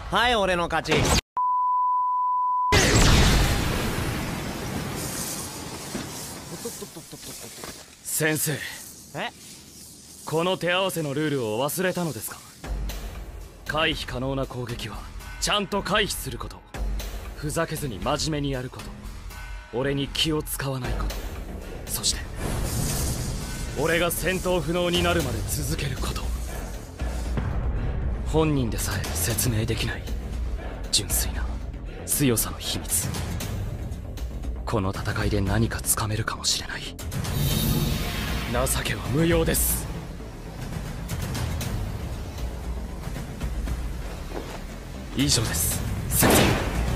はい、俺の勝ち。 先生、この手合わせのルールを忘れたのですか？回避可能な攻撃はちゃんと回避すること、ふざけずに真面目にやること、俺に気を使わないこと、そして俺が戦闘不能になるまで続けること。本人でさえ説明できない純粋な強さの秘密。この戦いで何かつかめるかもしれない。情けは無用です。以上です、先生。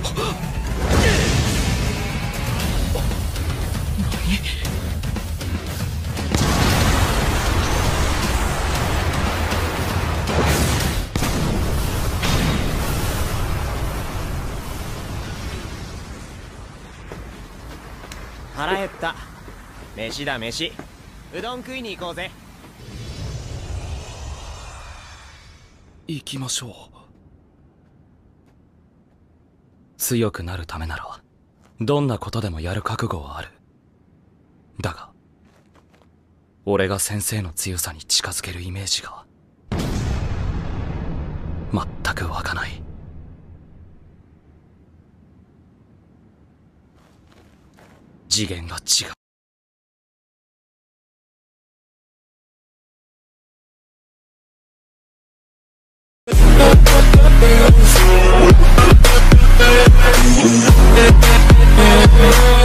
腹減った。飯だ飯。うどん食いに行こうぜ。 行きましょう。強くなるためならどんなことでもやる覚悟はある。だが俺が先生の強さに近づけるイメージが全く湧かない。次元が違う。 We'll be right back.